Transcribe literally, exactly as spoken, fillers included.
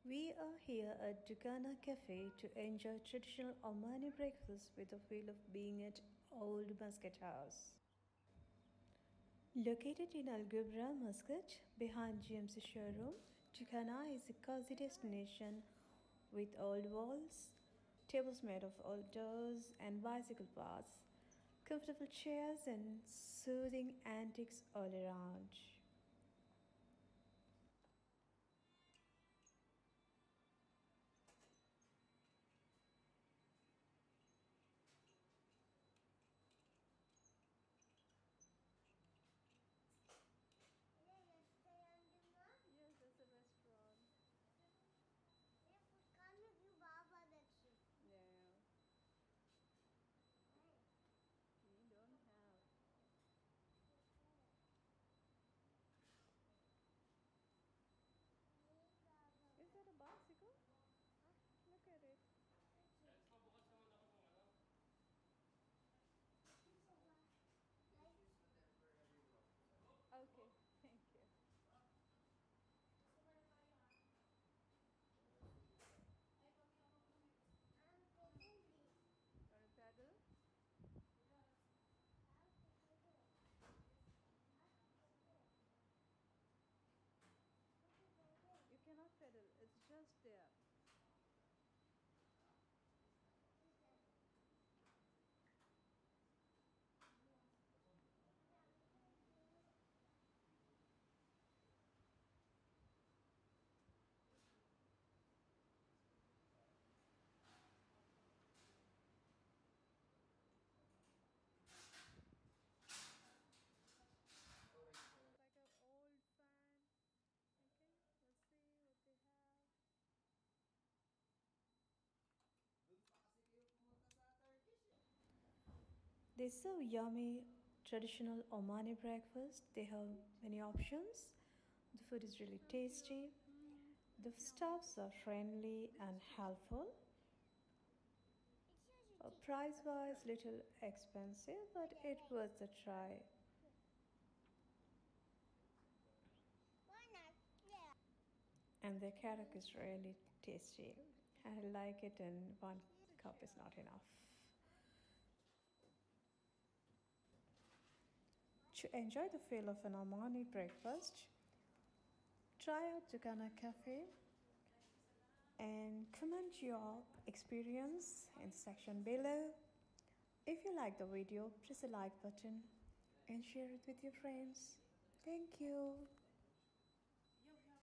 We are here at Ducana Cafe to enjoy traditional Omani breakfast with the feel of being at Old Muscat House. Located in Al Gubra, Muscat, behind G M C showroom, Ducana is a cozy destination with old walls, tables made of old doors and bicycle paths, comfortable chairs and soothing antiques all around. Yes, that's a restaurant. ये फुटकान में view बाबा दक्षिण Yeah, we don't have. Is that a bicycle? Look at it. Okay, thank you. Want to paddle? You cannot pedal, it's just there. It's like an old fan. Okay, let's see what they have. They serve yummy traditional Omani breakfast. They have many options. The food is really tasty. The staffs are friendly and helpful. Uh, price wise, little expensive, but it was a try. And the karak is really tasty. I like it, and one cup is not enough. To enjoy the feel of an Omani breakfast, try out Jacana Cafe and comment your experience in the section below. If you like the video, press the like button and share it with your friends. Thank you.